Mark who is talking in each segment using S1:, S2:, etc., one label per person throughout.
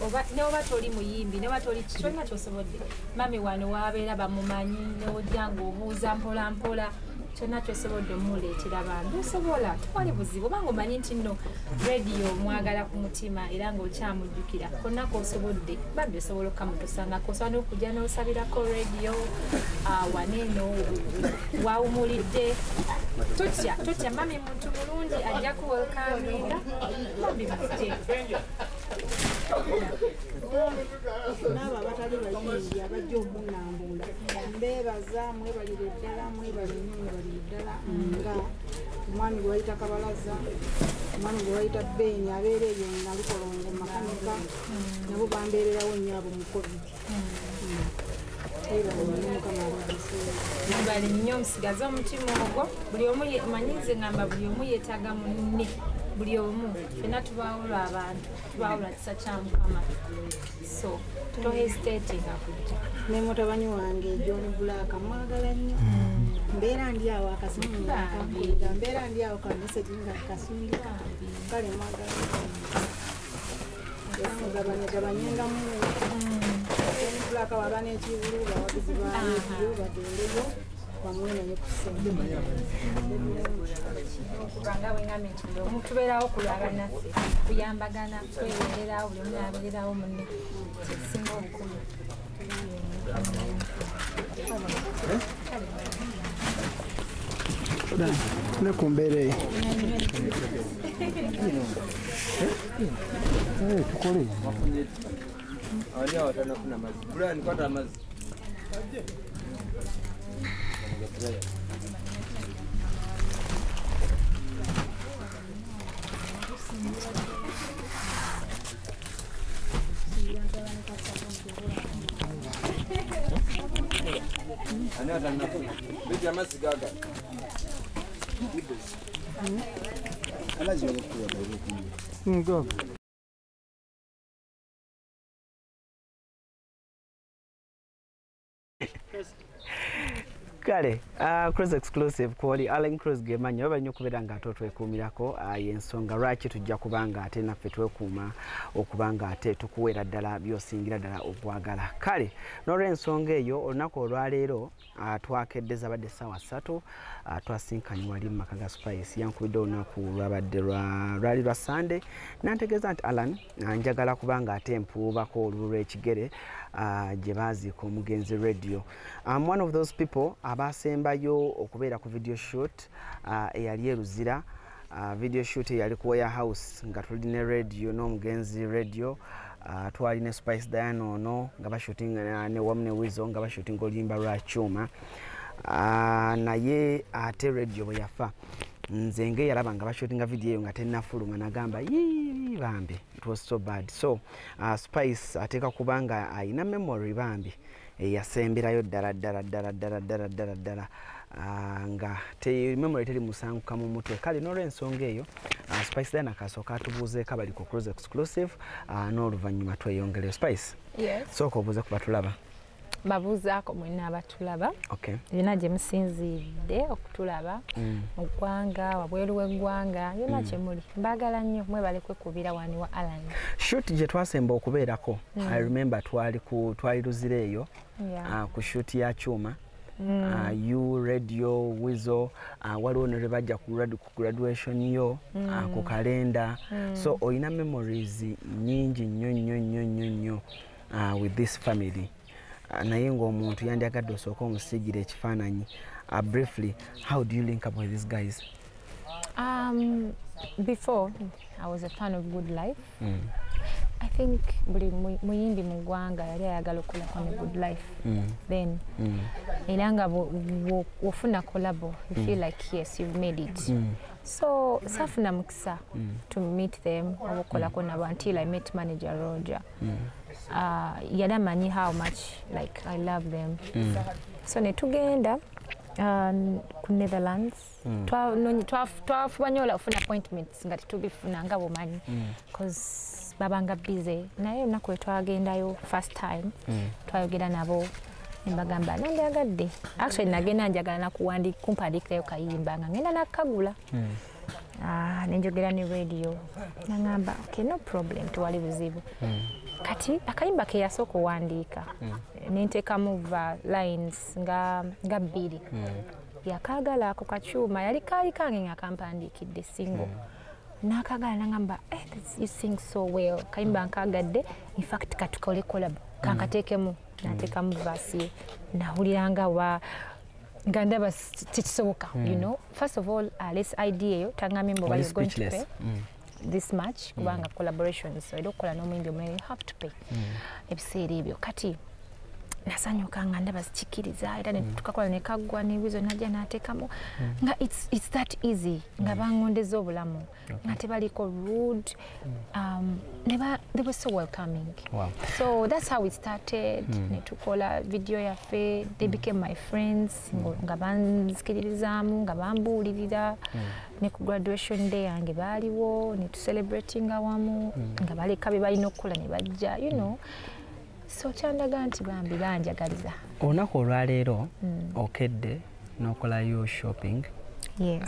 S1: oba neoba toli muyimbi neoba toli kyonna kyosobodde mami wano wabeera bamumanyi neojja ng'obuuza mpola mpola kyonna kyosobodde omuleetera abantu osobola twali buzibu obanga omanyi nti nno radio mwagala ku mutima era ng'okyamujjukira konna k'osobodde babbi osobola okamutusangako osobola n'okujja n'osabirako radio waneeno wawumulidde totya mami muntu mulungi ajja kuwelkaminga babbi mujje
S2: n'abo abatali bayimbi abajja omunnambula mbeebaza mwebalire ddala mwebalire ddala nga omwami gwe bayita Kabalaza omwami gwe bayita Beeni abeera ebyo nalukolongo makanika nabo bambeererawo nnyo abo mu covid
S1: bali nnyo musigaze omutima ogwo buli omu manyize ngamba buli omu yeetaaga munne buli omu fena tubawula abantu tubawula kisa kya Mukama so tohesitatinga kujja
S2: ne mutabani wange John Black mwagala nnyo mbeera ndi awo akasimu ngaakampulira mbeera ndi awo kameseji nga kasundika kale mwagala gabanyengamu John Black waba n'ekibulu bawagizi ba radio bagendeyo bamwenaye
S1: kubanga wengambye nti buli omu tubeerawo kulwala naffe kuyambagana kwewererawo buli omu yabeererawo munne kyekisinga obukulu
S3: ne ku mbeera eyo tukole
S4: ani awatanafuna amazzi bulani kwata amazzi ani awatanafuna bidi amazzi gaga
S3: go kale Cross exclusive kwoli Allen Cross gemanya baba nnyo kubeera nga twekuumirako yensonga lwaki tujja kubanga ate naffe twekuuma okubanga ate tukuweera ddala byosingira ddala okwagala kale n'olw'ensonga eyo olunaku olwaleero twakeddeza badde essaawa 3 twasinkanye wali mu maka ga Spice yankubidde olunaku lwabadde lwali lwa Sunday nantegeeza nti Alan njagala kubanga ate mpuubako olulu lw'ekigere gye baaziika omugenzi radio. I'm one of those people abasembayo okubeera ku video shoot eyali eruzira video shoot eyali ku warehouse nga tuli ne radio n'omugenzi radio twali ne Spice Diana ono nga bashooting ne wamu ne Wizo nga bashooting oluyimba lwa Kyuma naye ate radio bwe yafa nze nge yalaba nga bashootinga video eyo nga tennafuluma nagamba yii bambi it was so bad so Spice ateeka kubanga ayina memory bambi yasemberayo ddala nga memory teri musanguka mu mutwe kale n'olw'ensonga eyo Spice Diana kasooka atubuuzeeko abali ku Cross exclusive n'oluvannyuma tweyongere Spice sooka obuuze ku batulaba
S1: babuuzaako mwenna abatulaba yonna gye musinzidde okutulaba mu ggwanga wabweru w'eggwanga yonna kye muli mbaagala nnyo mwebale kwekubira wani wa Alan
S3: shoot gye twasemba okubeerako I remember twali luzira eyo ku shoot ya Kyuma you radio Wizo waliwo ne bajja ku graduation yo ku kalenda so oyina memories nyingi nnyo with this family naye ng'omuntu yandyagadde osooka omusigira ekifaananyi briefly how do you link up with these guys?
S1: Before I was a fan of Good Life. I think buli muyimbi mu ggwanga yali ayagala okulako ne Good Life. Then era nga wofuna collabo you feel like yes you've made it. So safuna mukisa to meet them obukolako nabo until I met manager Roger. Yali amanyi how much like I love them. So ne tugenda ku Netherlands twafubanyola ofuna appointments nga tetubifuna nga bumanyi because babanga busy naye olunaku lwe twagendayo first time twayogera nabo nembagamba nandyagadde actually nagenda njagala nakumpandiikirayo kayimba nga ngenda nakagula nenjogera ne radio nangamba okay no problem tewali buzibu kati akayimba ke yasooka owandiika nenteekamu lines nga bbiri yakaagala ako kakyuma yali kaali kange nga kampandiikidde single n'akaagala nangamba you sing so well kayimba nkaagadde in fact katukole collab kankateekemu nateekamu verse ye nawuliranga nga ndaba tekisoboka you know first of all less idea eyo tangambye mbu you're going to pay this much kubanga collaborations so okukola n'omuyimbi omulala you have to pay ebiseera ebyo kati nasanyuka nga ndaba zikikiriza era tukakola ne kaggwa n'ebizo najja n'ateekamu nga it's that easy nga bangondeza obulamu nga tebaliko rude they were so welcoming.
S3: Wow.
S1: So that's how it started. Ne tukola video yaffe, they became my friends nga banzikiririzaamu nga bambuulirira ne ku graduation day yange baaliwo ne tu celebrating awamu nga baleka be balina okukola ne bajja you know. So kyandaga nti bambi banjagaliza.
S3: Olunaku olwaleero okedde n'okolayo shopping.
S1: Yes.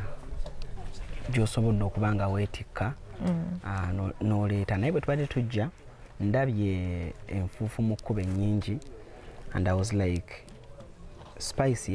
S3: Gy'osobodde okuba nga weetikka n'oleeta naye bwe tubadde tujja ndabye enfuufu mu kkubo ennyingi and I was like spice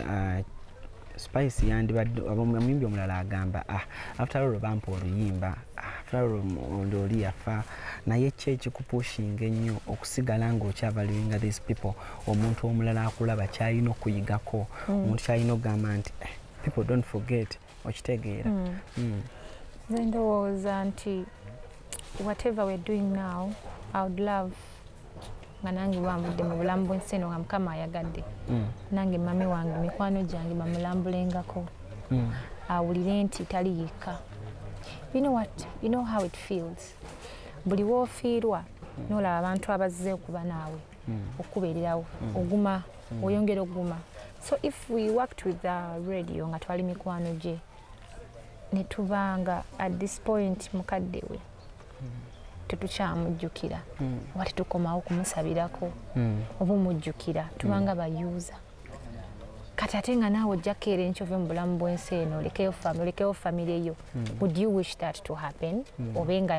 S3: yandibadde omuyimbi omulala agamba after all bampa oluyimba after all oli yafa naye ki ekikupushinga ennyo okusigala ng'okyavaluinga these people omuntu omulala akulaba kyalina okuyigako omuntu kyalina okugamba nti people don't forget okitegeera.
S1: Nze ndowooza nti whatever we're doing now I would love nga nange bwambudde mu bulamu bw'ensi eno nga Mukama ayagadde nange mami wange mikwano gyange bamulambulengako awulire nti tali yekka. You know what? You know how it feels. Buli woofiirwa n'olaba abantu abazze okuba naawe okubeererawo oguma oyongera oguma. So if we worked with the radio nga twali mikwano gye ne tubanga at this point mukadde we tetukyamujjukira oba tetukomawo kumusabirako oba omujjukira tubanga bayuuza kati ate nga naawe ojjako era enkyove mu bulamu bw'ensi eno olekeyo famire eyo would you wish that to happen obe nga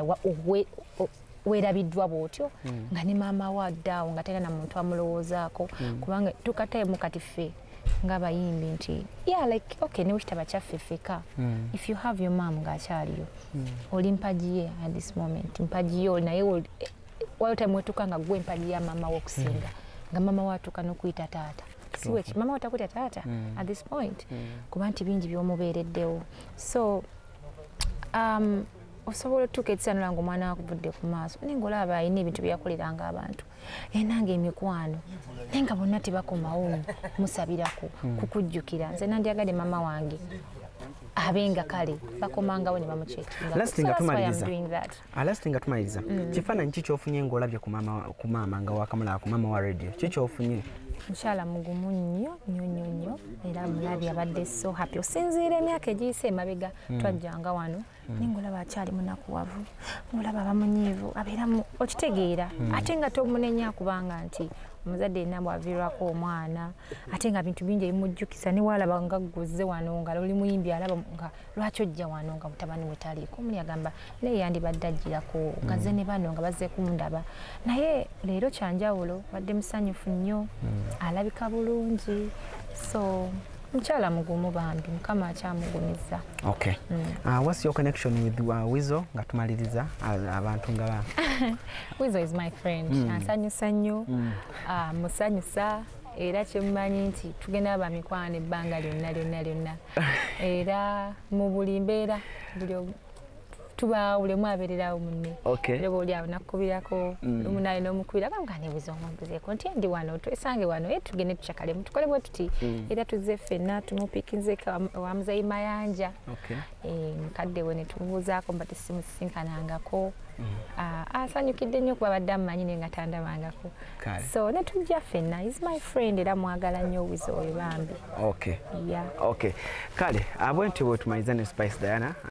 S1: weerabiddwa bw'otyo nga ne maama wo addaawo nga tena na muntu amulowoozaako kubanga tukatayemu kati ffe ng'abayimbi nti like okay ne wekitaba kyaffe ffeka if you have your mom ng'akyaliyo oli mpagi ye at this moment mpagi yo naye wayotamwetuka nga gwe mpagi ya maama wo okusinga nga maama wo atuuka n'okuyita taata siweki maama wo takwita taata at this point kuba nti bingi by'omubeereddewo so osobola otuuka ekisanula ng'omwana wakuvudde ku maaso naye ng'olaba alina ebintu byeyakoleranga abantu nange emikwano naye nga bonna tebakomawo musabirako kukujjukira nze nandyagadde maama wange abenga kale bakomangawo ne
S3: bamukyekingaalast nga tumaliriza kifaananyi ki kyofunye ng'olabye ku maama nga wakamulaba ku maama wa radio ki kyofunye?
S1: Mukyala mugumu nnyo era mulabye abadde so happy osinziira emyaka egiyise emabega twajjanga wano naye ng'olaba akyali munakuwavu ng'olaba bamunyiivu abeeramu okitegeera ate nga tomunenya kubanga nti omuzadde yenna bw'aviirwako omwana ate nga bintu bingi ebimujjukisa ne walaba nga gguzze wano nga oli muyimbi alaba nga lwaki ojja wano nga mutabani we taliiko omuli agamba naye yandibadde ajjirako gaze ne bano nga bazze kumundaba naye leero kyanjawulo badde musanyufu nnyo alabika bulungi so mukyala mugumu bambi Mukama akyamugumiza.
S3: Okay. What's your connection with Wizo nga tumaliriza abantu nga
S1: Wizo is my friend. Ansanyusa nnyo musanyusa era kyemmanyi nti tugenda ba mikwano ebbanga lyonna era mu buli mbeera buli tuba ulemu abeererawo munne era bw'oli awo nakukubirako omunaye n'omukubira bamugane Wizo omugezeko nti ndi wano twesange wano tugende tucakalemu tukole bwe tuti era tuzze ffenna tumupiikinzeko wa Muzeeyi Mayanja mukadde we ne tumubuuzaako mba tesimusinkanangako asanyukidde nnyo kuba badde amumanyi naye nga tandabangako so ne tujja ffenna is my friend era mwagala nnyo Wizo oyo bambi.
S3: Kale abwe nti bwe tumaliza ne Spice Diana